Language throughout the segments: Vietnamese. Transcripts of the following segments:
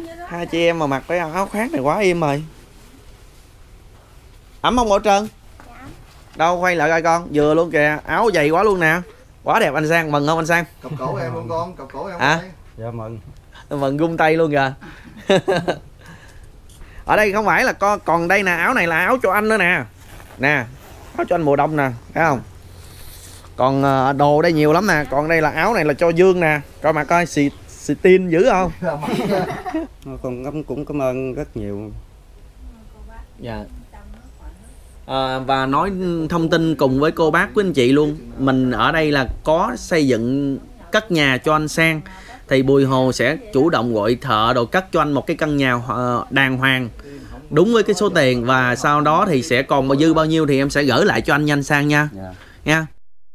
Hai chị em mà mặc cái áo khoác này quá im rồi. Ấm không Bảo Trân? Đâu quay lại coi con, vừa luôn kìa, áo dày quá luôn nè. Quá đẹp anh Sang, mừng không anh Sang? Cặp cổ em luôn con, cặp cổ em. Hả? Dạ mừng. Mừng gung tay luôn kìa. Ở đây không phải là còn đây nè, áo này là áo cho anh nữa nè. Nè, áo cho anh mùa đông nè, thấy không? Còn đồ đây nhiều lắm nè, còn đây là áo này là cho Dương nè. Coi mà coi xì tin dữ không? Con cũng cảm ơn rất nhiều. Dạ. Và nói thông tin cùng với cô bác quý anh chị luôn, mình ở đây là có xây dựng cất nhà cho anh Sang, thì Bùi Hồ sẽ chủ động gọi thợ đồ cất cho anh một cái căn nhà đàng hoàng đúng với cái số tiền, và sau đó thì sẽ còn bao dư bao nhiêu thì em sẽ gửi lại cho anh nha anh Sang nha. Nha.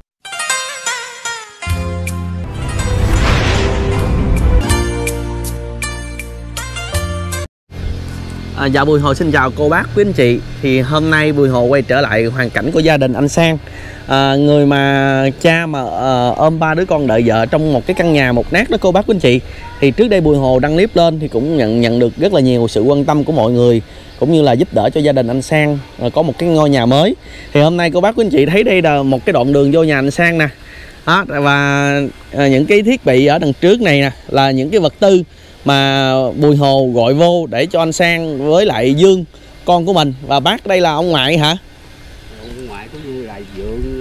Dạ Bùi Hồ xin chào cô bác quý anh chị. Thì hôm nay Bùi Hồ quay trở lại hoàn cảnh của gia đình anh Sang, người mà cha mà ôm 3 đứa con đợi vợ trong một cái căn nhà mục nát đó cô bác quý anh chị. Thì trước đây Bùi Hồ đăng clip lên thì cũng nhận được rất là nhiều sự quan tâm của mọi người, cũng như là giúp đỡ cho gia đình anh Sang có một cái ngôi nhà mới. Thì hôm nay cô bác quý anh chị thấy đây là một cái đoạn đường vô nhà anh Sang nè. Đó, và những cái thiết bị ở đằng trước này nè là những cái vật tư mà Bùi Hồ gọi vô để cho anh Sang với lại Dương con của mình. Và bác đây là ông ngoại hả? Ông ngoại của Vui là Dượng,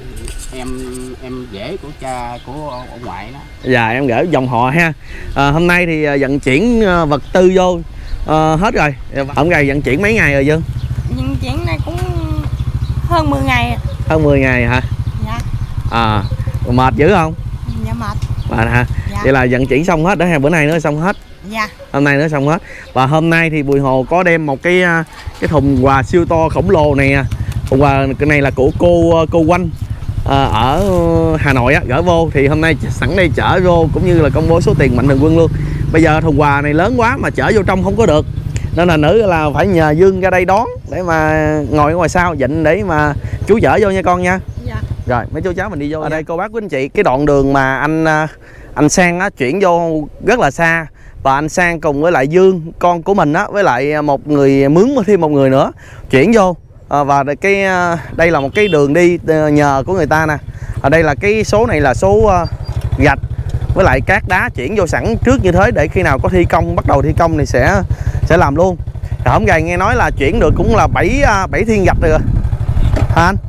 em rể của cha của ông ngoại đó. Dạ em gửi dòng họ ha. Hôm nay thì vận chuyển vật tư vô hết rồi. Ông gầy vận chuyển mấy ngày rồi Dương? Vận chuyển này cũng hơn 10 ngày. Hơn 10 ngày hả? Dạ. Mệt dữ không? Dạ mệt. Mệt hả? Dạ. Vậy là vận chuyển xong hết đó ha, bữa nay nữa xong hết. Dạ. Hôm nay nữa xong hết. Và hôm nay thì Bùi Hồ có đem một cái thùng quà siêu to khổng lồ này. Thùng quà cái này là của cô Quanh ở Hà Nội á, gửi vô. Thì hôm nay sẵn đây chở vô cũng như là công bố số tiền Mạnh Thường Quân luôn. Bây giờ thùng quà này lớn quá mà chở vô trong không có được, nên là nữ là phải nhờ Dương ra đây đón để mà ngồi ở ngoài sau dịnh để mà chú chở vô nha con nha. Dạ. Rồi mấy chú cháu mình đi vô. Ở đây cô bác quý anh chị, cái đoạn đường mà anh Sang á chuyển vô rất là xa, và anh Sang cùng với lại Dương con của mình á, với lại một người mướn thêm một người nữa chuyển vô. Và cái đây là một cái đường đi nhờ của người ta nè. Ở đây là cái số này là số gạch với lại cát đá chuyển vô sẵn trước như thế, để khi nào có thi công, bắt đầu thi công thì sẽ làm luôn. Hôm gầy nghe nói là chuyển được cũng là 7 thiên gạch rồi hả anh?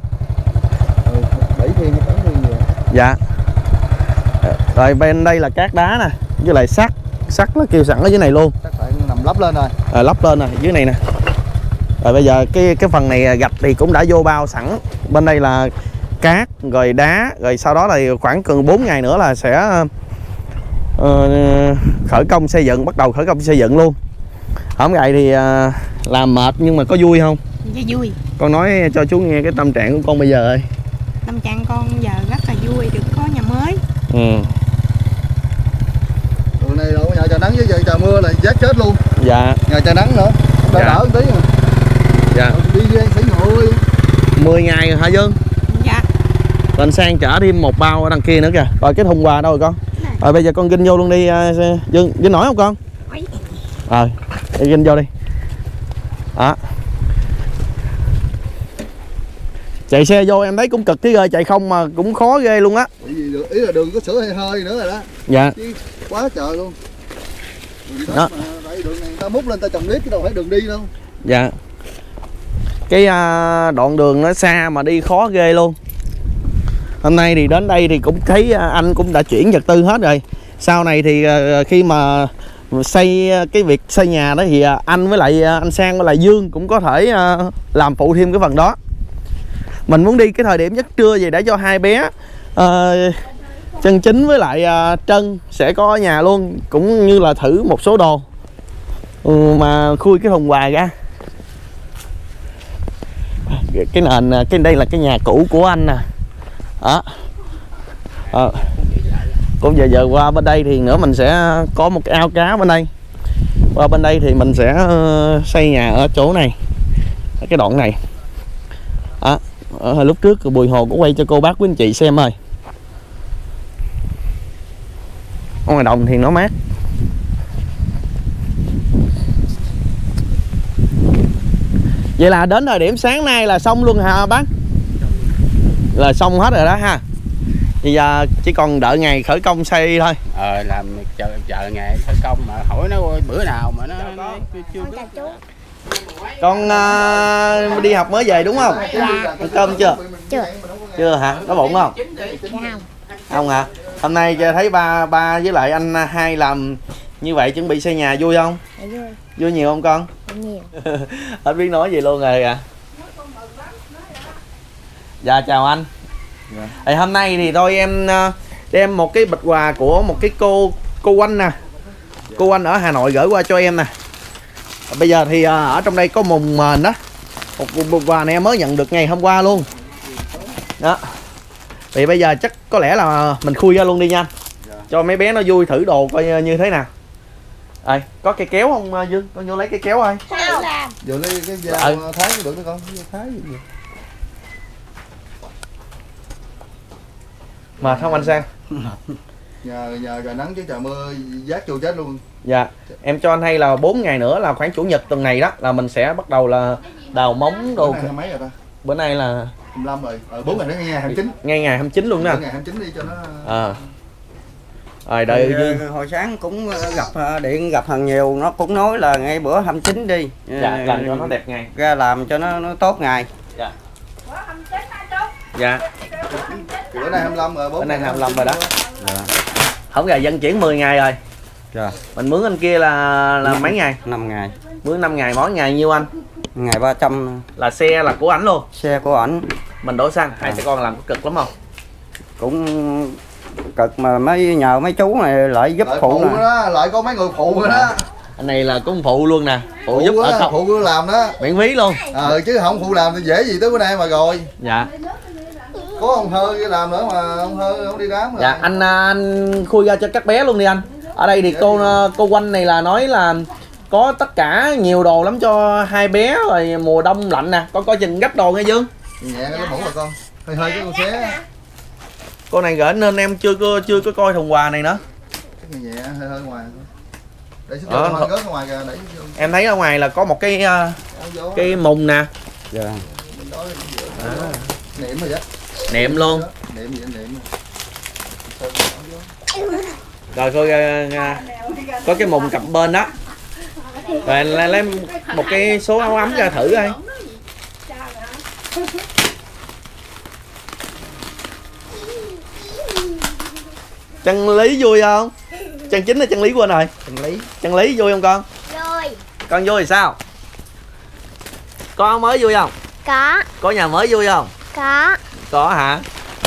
7 thiên hay 8 thiên gì? Dạ. Rồi bên đây là cát đá nè, với lại sắt nó kêu sẵn ở dưới này luôn. Chắc phải nằm lắp lên rồi. Lắp lên rồi dưới này nè. Rồi bây giờ cái phần này gạch thì cũng đã vô bao sẵn. Bên đây là cát rồi đá, rồi sau đó là khoảng gần 4 ngày nữa là sẽ khởi công xây dựng, bắt đầu khởi công xây dựng luôn. Hôm ngày thì làm mệt nhưng mà có vui không? Dạ vui. Con nói cho chú nghe cái tâm trạng của con bây giờ ơi. Tâm trạng con giờ rất là vui được có nhà mới. Đường này đâu nhà trời nắng với trời mưa là rét chết luôn. Dạ. Ngày trời nắng nữa, đỡ Dạ. đỡ một tí mà. Dạ. Đi ven sỉ ngồi. 10 ngày rồi hả Dương? Dạ. Rồi anh Sang chở thêm một bao ở đằng kia nữa kìa. Rồi cái thùng quà đâu rồi con? Rồi bây giờ con ginh vô luôn đi Dương, ginh nổi không con? Rồi, ginh vô đi. Đó. Chạy xe vô em thấy cũng cực tí ơi, chạy không mà cũng khó ghê luôn á. Ý là đường có sữa hơi hơi nữa rồi đó. Dạ. Chứ quá trời luôn. Đó. Tại đường này người ta múc lên ta trồng nếp chứ đâu phải đường đi đâu. Dạ. Cái đoạn đường nó xa mà đi khó ghê luôn. Hôm nay thì đến đây thì cũng thấy anh cũng đã chuyển vật tư hết rồi. Sau này thì khi mà xây cái việc xây nhà đó thì anh với lại anh Sang với lại Dương cũng có thể làm phụ thêm cái phần đó. Mình muốn đi cái thời điểm giấc trưa gì để cho hai bé Chân Chính với lại Trân sẽ có ở nhà luôn, cũng như là thử một số đồ mà khui cái thùng quà ra. Cái nền, cái đây là cái nhà cũ của anh nè. Đó. Cũng giờ qua bên đây thì nữa mình sẽ có một cái ao cá bên đây. Qua bên đây thì mình sẽ xây nhà ở chỗ này, ở cái đoạn này. Đó. Lúc trước Bùi Hồ cũng quay cho cô bác quý anh chị xem ơi. Ở ngoài đồng thì nó mát. Vậy là đến thời điểm sáng nay là xong luôn hả bác? Là xong hết rồi đó ha. Bây giờ chỉ còn đợi ngày khởi công xây thôi. Làm chờ ngày khởi công mà hỏi nó bữa nào mà nó chưa biết. Con đi học mới về đúng không? Dạ. Ăn cơm chưa? Chưa hả? Có bụng không? Không. Không hả? Hôm nay thấy ba với lại anh hai làm như vậy chuẩn bị xây nhà vui không? Dạ, vui. Vui nhiều không con? Nhiều. Hết biết nói gì luôn rồi à. Dạ chào anh. Thì hôm nay thì thôi em đem một cái bịch quà của một cái cô anh nè. Cô anh ở Hà Nội gửi qua cho em nè. Bây giờ thì ở trong đây có mùng mền đó. Một bịch quà này em mới nhận được ngày hôm qua luôn. Đó. Thì bây giờ chắc có lẽ là mình khui ra luôn đi nha anh. Cho mấy bé nó vui thử đồ coi như thế nào. Rồi, có cây kéo không Dương? Con vô lấy cây kéo thôi. Sao làm? Giờ lấy cái dao thái cũng được đó con. Thái gì vậy? Mệt không anh Sang? Nhờ trời nắng chứ trời mưa rác vô chết luôn. Dạ, em cho anh hay là 4 ngày nữa là khoảng chủ nhật tuần này đó là mình sẽ bắt đầu là đào móng đồ. Bữa nay mấy rồi ta? Bữa nay là 15 rồi. 4 ngày nữa ngày 29. ngay ngày 29 luôn nè. Ngày 29 đi cho nó. Rồi đợi Hồi sáng cũng điện gặp thằng nhiều, nó cũng nói là ngay bữa 29 đi. dạ làm cho nó đẹp ngày. Ra làm cho nó tốt ngày. Dạ. Dạ. Bữa nay 25 rồi, 4 Bữa nay 25 rồi đó. Không gà dân chuyển 10 ngày rồi. Dạ. Mình mướn anh kia là mấy ngày? 5 ngày. Mướn 5 ngày, mỗi ngày nhiêu anh? Ngày 300. Là xe là của ảnh luôn. Xe của ảnh. Mình đổ xăng, hai cha con làm có cực lắm không? Cũng cực mà nhờ mấy chú này lại giúp lại phụ nè. đó, lại có mấy người phụ rồi đó. Anh này là cũng phụ luôn nè. Phụ giúp đó, ở không? phụ làm đó. Miễn phí luôn. Chứ không phụ làm thì dễ gì tới bữa nay mà rồi. Dạ. Có ông Thơ làm nữa mà ông Thơ không đi đám rồi. Dạ anh khui ra cho các bé luôn đi anh. Ở đây thì cô Quanh này là nói là có tất cả nhiều đồ lắm cho hai bé rồi mùa đông lạnh nè. Con coi chừng gấp đồ nghe Dương. Nhẹ cái mũ rồi con. Hơi cái con xé. Cô này gửi nên em chưa có coi thùng quà này nữa. Cái nhẹ hơi ngoài. Để sức hơi gớt ngoài kìa để. Em thấy ở ngoài là có một cái mùng nè. Dạ. Niệm rồi đó. Niệm luôn. Niệm gì niệm. Rồi coi có cái mùng cặp bên đó. Rồi lấy một cái số áo ấm ra thử coi. Chân Lý vui không? Chân Chính hay chân Lý quên rồi? Chân Lý vui không con? Vui. Con vui thì sao? Có áo mới vui không? Có. Có nhà mới vui không? Có. Có hả?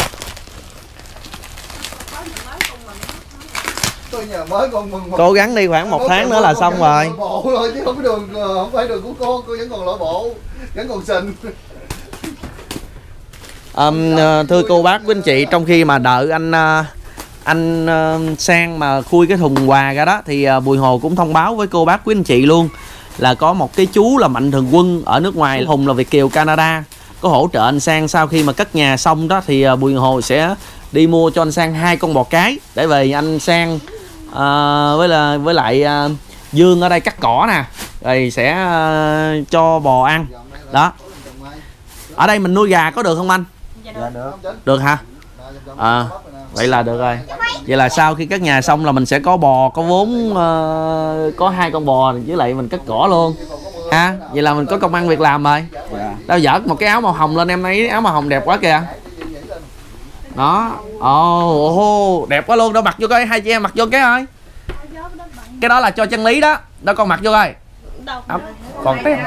Nhà mới con Cố gắng đi khoảng 1 tháng nữa là xong rồi. Bộ thôi chứ không có đường, không phải đường của cô vẫn còn lội bộ, vẫn còn sình. Thưa cô bác quý anh chị, trong khi mà đợi anh Sang mà khui cái thùng quà ra đó thì Bùi Hồ cũng thông báo với cô bác quý anh chị luôn là có một cái chú là Mạnh Thường Quân ở nước ngoài, Hùng là Việt kiều Canada, có hỗ trợ anh Sang. Sau khi mà cất nhà xong đó thì Bùi Hồ sẽ đi mua cho anh Sang 2 con bò cái để về anh Sang với lại Dương ở đây cắt cỏ nè, rồi sẽ cho bò ăn đó. Ở đây mình nuôi gà có được không anh? Dạ được. Được hả? Vậy là được rồi. Vậy là sau khi cất nhà xong là mình sẽ có bò, có vốn, có 2 con bò với lại mình cắt cỏ luôn ha. Vậy là mình có công ăn việc làm rồi. Đâu dở một cái áo màu hồng lên, em thấy áo màu hồng đẹp quá kìa. Đó. Đẹp quá luôn. Đâu mặc vô coi, hai chị em mặc vô cái thôi. Cái đó là cho chân Lý đó. Đó con mặc vô coi. Còn tem.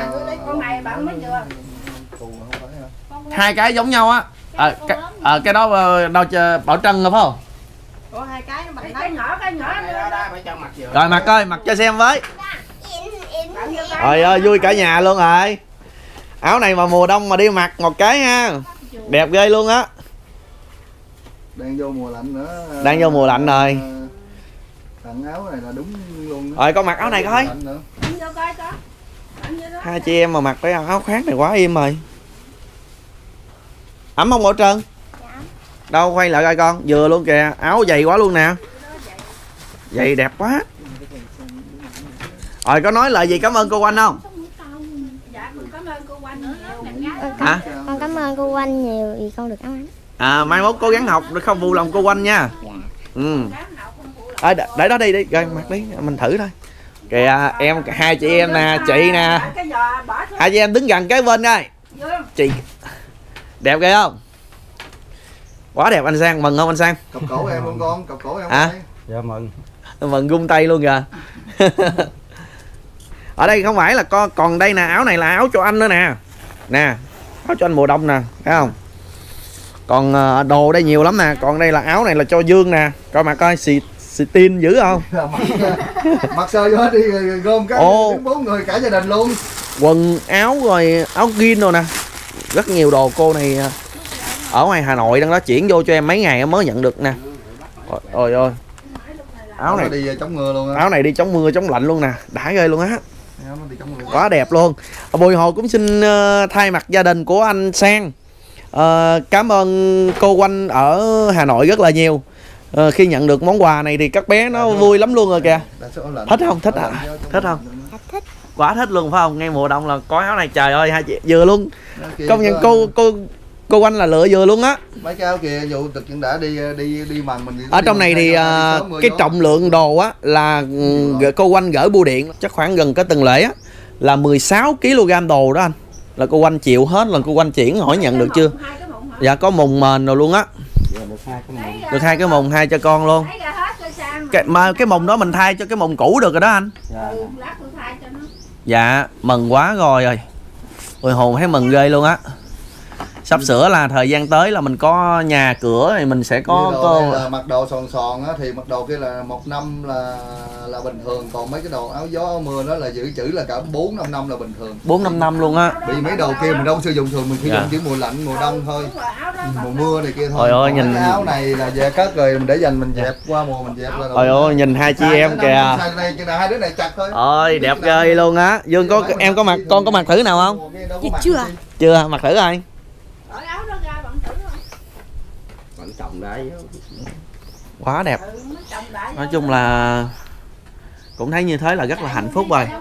Hai cái giống nhau á. Cái đó đâu Bảo Trân rồi phải không? Ủa, 2 cái nó bằng cái nhỏ Rồi mặc coi, mặc cho xem với. Trời ơi vui cả nhà luôn rồi. Áo này mà mùa đông mà đi mặc một cái ha. Đẹp ghê luôn á. Đang vô mùa lạnh nữa. Đang vô mùa lạnh rồi. Tặng áo này là đúng luôn. Rồi con mặc áo này coi. Hai chị em mà mặc cái áo khoác này quá im rồi. Ấm không Bảo Trân? Đâu quay lại coi con, vừa luôn kìa, áo dày quá luôn nè. Dày đẹp quá. Rồi có nói lời gì cảm ơn cô Quanh không? Dạ con cảm ơn cô Quanh Hả? Con cảm ơn cô Oanh nhiều vì con được áo ấm. Mai mốt cố gắng học để không phụ lòng cô Oanh nha. Để đó đi rồi mặc đi mình thử thôi. Kìa em, hai chị em nè, chị nè, hai chị em đứng gần cái bên đây. Chị đẹp ghê không? Quá đẹp anh Sang, mừng không anh Sang? Cặp cổ em luôn con, cặp cổ em. Dạ Mừng gung tay luôn kìa. Ở đây không phải là còn đây nè, áo này là áo cho anh nữa nè. Nè, áo cho anh mùa đông nè, thấy không? Còn đồ đây nhiều lắm nè, còn đây là áo này là cho Dương nè. Coi mà coi xì tin dữ không? Mặc sơ vô đi gom cái 4 người cả gia đình luôn. Quần áo rồi áo jean rồi nè. Rất nhiều đồ cô này ở ngoài Hà Nội đang đó chuyển vô cho em mấy ngày mới nhận được nè. Ôi ôi. Áo này đi chống mưa luôn á. Áo này đi chống mưa chống lạnh luôn nè, đã ghê luôn á. Quá đẹp luôn. Bùi Hồ cũng xin thay mặt gia đình của anh Sang cảm ơn cô Oanh ở Hà Nội rất là nhiều. Khi nhận được món quà này thì các bé nó vui lắm luôn rồi kìa. Thích không? Thích à? Thích không? Thích. Quá thích luôn phải không? Ngay mùa đông là có áo này, trời ơi, hai chị vừa luôn. Công nhận cô Oanh là lựa vừa luôn á. Mấy cái áo kia dù thực hiện đã đi mần mình. Ở trong này thì cái trọng lượng đồ á là cô Oanh gửi bưu điện chắc khoảng gần cái tuần lễ á là 16 kg đồ đó anh. Là cô Oanh chịu hết, lần cô Oanh chuyển hỏi nhận được chưa? Dạ có mùng mền rồi luôn á. Được 2 cái mùng, 2 cho con luôn. Cái mùng đó mình thay cho cái mùng cũ được rồi đó anh. Dạ mừng quá rồi. Ôi hồn thấy mừng ghê luôn á. Sắp sửa là thời gian tới là mình có nhà cửa thì mình sẽ có mặc đồ sòn á, thì mặc đồ kia là 1 năm là bình thường, còn mấy cái đồ áo gió áo mưa đó là giữ chữ là cả 4-5 năm là bình thường. 4-5 năm luôn á. Vì mấy đồ kia mình đâu sử dụng thường, mình sử dụng chỉ mùa lạnh mùa đông thôi, mùa mưa này kia thôi. Ôi ơi nhìn cái áo này là về cất rồi mình để dành mình dẹp qua mùa mình dẹp là. Ôi ơi nhìn hai chị em kìa. Hai đứa này chặt thôi. Ôi đẹp ghê luôn á. Dương có em có mặc, con có mặc thử nào không? Chưa mặc thử rồi. Quá đẹp. Nói chung là cũng thấy như thế là rất là hạnh phúc rồi.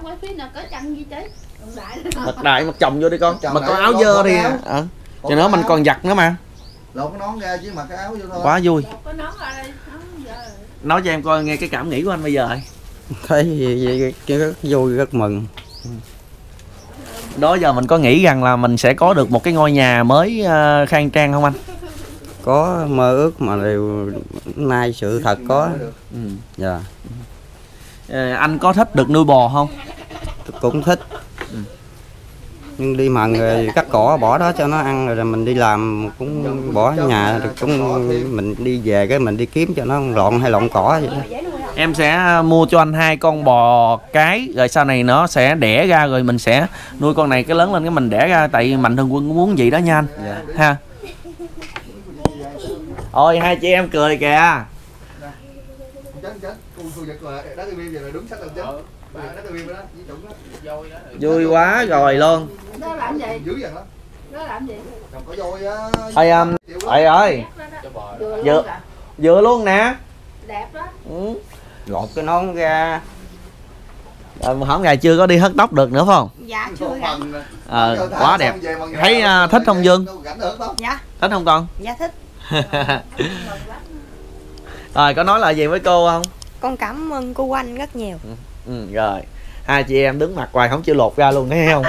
Mặc đại mặc chồng vô đi con. Mà có áo dơ thì cho nữa mình còn giặt nữa mà. Lột cái nón ra chứ mặc cái áo vô thôi. Quá vui. Nói cho em coi nghe cái cảm nghĩ của anh bây giờ. Thấy rất vui, rất mừng. Đó giờ mình có nghĩ rằng là mình sẽ có được một cái ngôi nhà mới khang trang không anh? Có mơ ước mà đều nay sự thật có. Dạ. Anh có thích được nuôi bò không? Cũng thích. Nhưng đi mần rồi cắt cỏ bỏ đó cho nó ăn rồi mình đi làm cũng bỏ ở nhà rồi cũng mình đi về cái mình đi kiếm cho nó lọn hay lọn cỏ vậy đó. Em sẽ mua cho anh 2 con bò cái, rồi sau này nó sẽ đẻ ra rồi mình sẽ nuôi con này cái lớn lên cái mình đẻ ra, tại Mạnh Thường Quân cũng muốn vậy đó nha anh. Dạ. Ha. Ôi hai chị em cười kìa. Vui quá rồi luôn. Đó làm gì? Dữ vậy đó. Đó làm gì? Có voi á. Ơi. Vừa luôn nè. Đẹp đó. Lột cái nón ra. Hổng ngày chưa có đi hớt tóc được nữa phải không? Dạ chưa Quá đẹp. Thấy thích không Dương? Dạ. Thích không con? Dạ thích. Rồi có nói là gì với cô không? Con cảm ơn cô Oanh rất nhiều. Rồi hai chị em đứng mặt hoài không chịu lột ra luôn thấy không?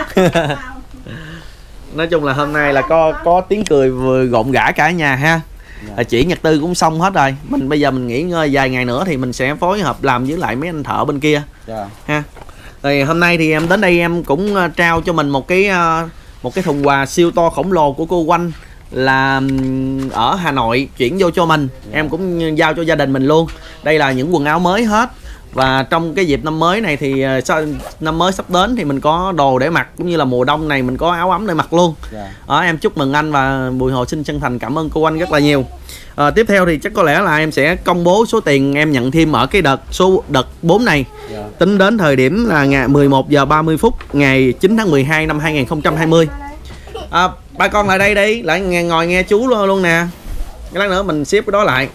Nói chung là hôm nay là có tiếng cười vừa gộn gã cả nhà ha. Chỉ Nhật Tư cũng xong hết rồi. Bây giờ mình nghỉ ngơi vài ngày nữa thì mình sẽ phối hợp làm với lại mấy anh thợ bên kia. Ha. Rồi hôm nay thì em đến đây em cũng trao cho mình một cái thùng quà siêu to khổng lồ của cô Oanh là ở Hà Nội chuyển vô cho mình. Em cũng giao cho gia đình mình luôn. Đây là những quần áo mới hết. Và trong cái dịp năm mới này thì năm mới sắp đến thì mình có đồ để mặc, cũng như là mùa đông này mình có áo ấm để mặc luôn. Em chúc mừng anh và Bùi Hồ xin chân thành cảm ơn cô Oanh rất là nhiều. Tiếp theo thì chắc có lẽ là em sẽ công bố số tiền em nhận thêm ở cái đợt 4 này. Tính đến thời điểm là ngày 11 giờ 30 phút ngày 9 tháng 12 năm 2020. Ba con lại đây đi, lại ngồi nghe chú luôn nè. Cái lát nữa mình xếp cái đó lại.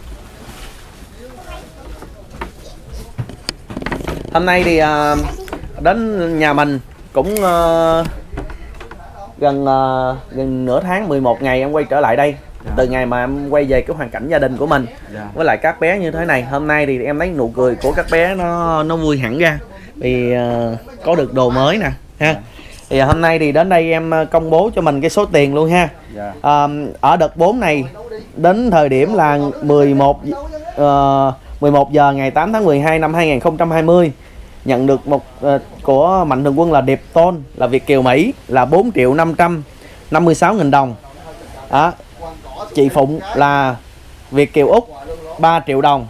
Hôm nay thì đến nhà mình cũng gần nửa tháng 11 ngày em quay trở lại đây. Từ ngày mà em quay về cái hoàn cảnh gia đình của mình với lại các bé như thế này. Hôm nay thì em thấy nụ cười của các bé nó vui hẳn ra vì có được đồ mới nè ha. Thì hôm nay thì đến đây em công bố cho mình cái số tiền luôn ha. Ở đợt 4 này đến thời điểm là 11 giờ ngày 8 tháng 12 năm 2020 nhận được một của Mạnh Thường Quân là Điệp Tôn là Việt kiều Mỹ là 4.556.000 đồng. Đó. Chị Phụng là Việt kiều Úc 3 triệu đồng.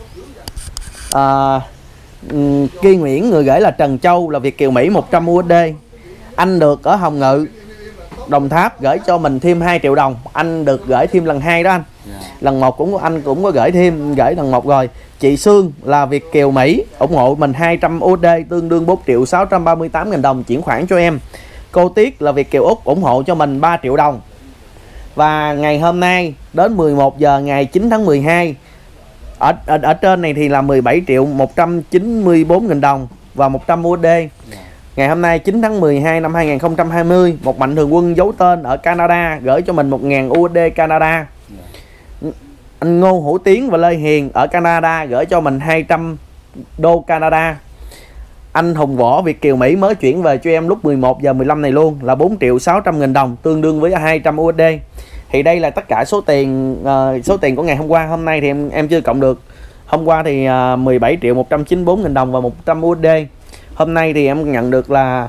Ki Nguyễn người gửi là Trần Châu là Việt kiều Mỹ 100 USD. Anh được ở Hồng Ngự Đồng Tháp gửi cho mình thêm 2 triệu đồng. Anh được gửi thêm lần 2 đó anh. Lần 1 anh cũng có gửi thêm, gửi lần 1 rồi. Chị Sương là Việt kiều Mỹ ủng hộ mình 200 USD tương đương 4.638.000 đồng chuyển khoản cho em. Cô Tiết là Việt kiều Úc ủng hộ cho mình 3 triệu đồng. Và ngày hôm nay đến 11 giờ ngày 9 tháng 12 ở trên này thì là 17.194.000 đồng và 100 USD. Ngày hôm nay 9 tháng 12 năm 2020 một Mạnh Thường Quân giấu tên ở Canada gửi cho mình 1.000 USD Canada. Anh Ngô Hữu Tiến và Lê Hiền ở Canada gửi cho mình 200 đô Canada. Anh Hùng Võ Việt kiều Mỹ mới chuyển về cho em lúc 11 giờ 15 này luôn là 4.600.000 đồng tương đương với 200 USD. Thì đây là tất cả số tiền của ngày hôm qua. Hôm nay thì em chưa cộng được. Hôm qua thì 17.194.000 đồng và 100 USD. Hôm nay thì em nhận được là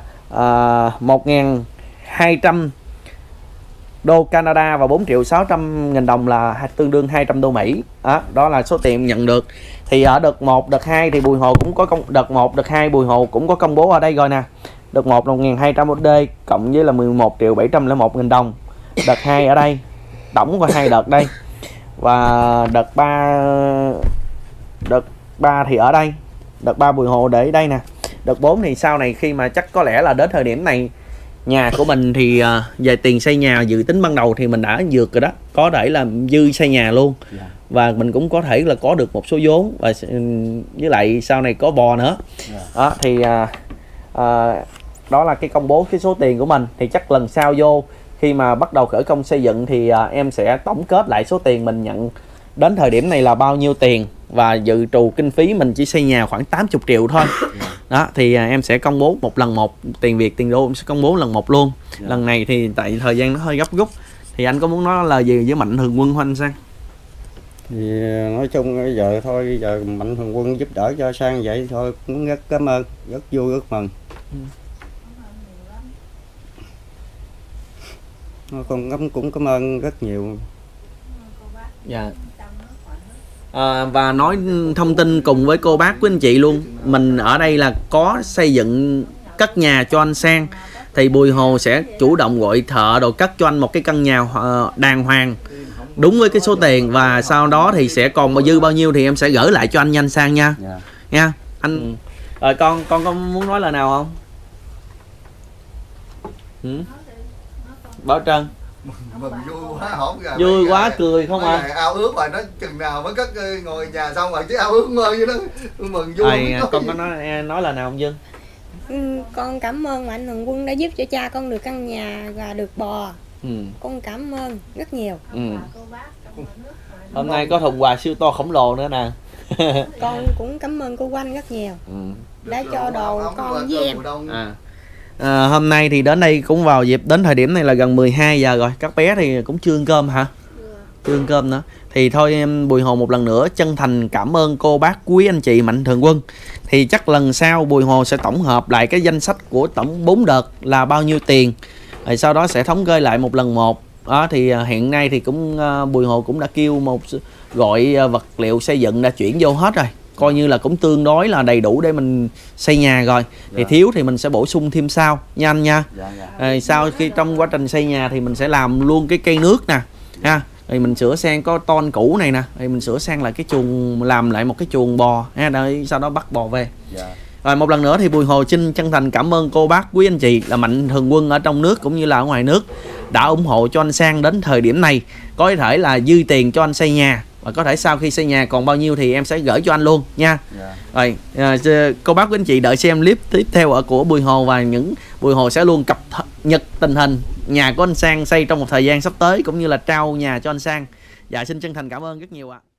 1.200 đô Canada và 4.600.000 đồng là tương đương 200 đô Mỹ. Đó là số tiền em nhận được. Thì ở đợt 1, đợt 2 thì Bùi Hồ cũng có đợt 1, đợt 2 Bùi Hồ cũng có công bố ở đây rồi nè. Đợt 1 là 1.200 USD cộng với là 11.701.000 đồng. Đợt 2 ở đây. Tổng qua 2 đợt đây. Và đợt 3 thì ở đây. Đợt 3 Bùi Hồ để đây nè. Đợt 4 thì sau này khi mà chắc có lẽ là đến thời điểm này nhà của mình thì về tiền xây nhà dự tính ban đầu thì mình đã vượt rồi đó, có thể là dư xây nhà luôn. Và mình cũng có thể là có được một số vốn và với lại sau này có bò nữa. Đó thì đó là cái công bố cái số tiền của mình. Thì chắc lần sau vô khi mà bắt đầu khởi công xây dựng thì em sẽ tổng kết lại số tiền mình nhận đến thời điểm này là bao nhiêu tiền và dự trù kinh phí mình chỉ xây nhà khoảng 80 triệu thôi. Đó thì em sẽ công bố lần một, tiền Việt tiền đô em sẽ công bố lần một luôn. Lần này thì tại thời gian nó hơi gấp rút. Thì anh có muốn nói là gì với Mạnh Thường Quân Hoanh Sang? Thì nói chung bây giờ thôi, giờ Mạnh Thường Quân giúp đỡ cho Sang vậy thôi cũng rất cảm ơn, rất vui, rất mừng. Con cũng cảm ơn rất nhiều. Dạ. Và nói thông tin cùng với cô bác của anh chị luôn, mình ở đây là có xây dựng cất nhà cho anh Sang thì Bùi Hồ sẽ chủ động gọi thợ đồ cất cho anh một cái căn nhà đàng hoàng đúng với cái số tiền, và sau đó thì sẽ còn dư bao nhiêu thì em sẽ gửi lại cho anh nhanh Sang nha. Nha anh. Rồi con có muốn nói lời nào không? Bảo Trân. Mừng vui quá, hổn rồi. Vui quá cười không à. Ao ước rồi, nó chừng nào mới cất ngồi nhà xong rồi chứ ao ước mơ vậy đó. Mừng vui. Con có nói lời nào không Dương? Con cảm ơn Mạnh Thường Quân đã giúp cho cha con được căn nhà và được bò. Con cảm ơn rất nhiều. Hôm nay có thùng quà siêu to khổng lồ nữa nè. Con cũng cảm ơn cô Oanh rất nhiều đã cho đồ con với em. Hôm nay thì đến đây cũng vào dịp đến thời điểm này là gần 12 giờ rồi. Các bé thì cũng chưa ăn cơm hả? Chưa ăn cơm nữa. Thì thôi em Bùi Hồ một lần nữa chân thành cảm ơn cô bác quý anh chị Mạnh Thường Quân. Thì chắc lần sau Bùi Hồ sẽ tổng hợp lại cái danh sách của tổng 4 đợt là bao nhiêu tiền. Rồi sau đó sẽ thống kê lại một lần một. Đó thì hiện nay thì cũng Bùi Hồ cũng đã kêu gọi vật liệu xây dựng đã chuyển vô hết rồi. Coi như là cũng tương đối là đầy đủ để mình xây nhà rồi. Thì thiếu thì mình sẽ bổ sung thêm sau nha anh nha. Sau khi trong quá trình xây nhà thì mình sẽ làm luôn cái cây nước nè ha. Rồi mình sửa sang có ton cũ này nè, rồi mình sửa sang lại cái chuồng, làm lại một cái chuồng bò ha, để sau đó bắt bò về. Rồi một lần nữa thì Bùi Hồ xin chân thành cảm ơn cô bác quý anh chị là Mạnh Thường Quân ở trong nước cũng như là ở ngoài nước đã ủng hộ cho anh Sang đến thời điểm này. Có thể là dư tiền cho anh xây nhà, và có thể sau khi xây nhà còn bao nhiêu thì em sẽ gửi cho anh luôn nha. Rồi cô bác quý anh chị đợi xem clip tiếp theo ở của Bùi Hồ, và những Bùi Hồ sẽ luôn cập nhật tình hình nhà của anh Sang xây trong một thời gian sắp tới, cũng như là trao nhà cho anh Sang. Dạ xin chân thành cảm ơn rất nhiều ạ.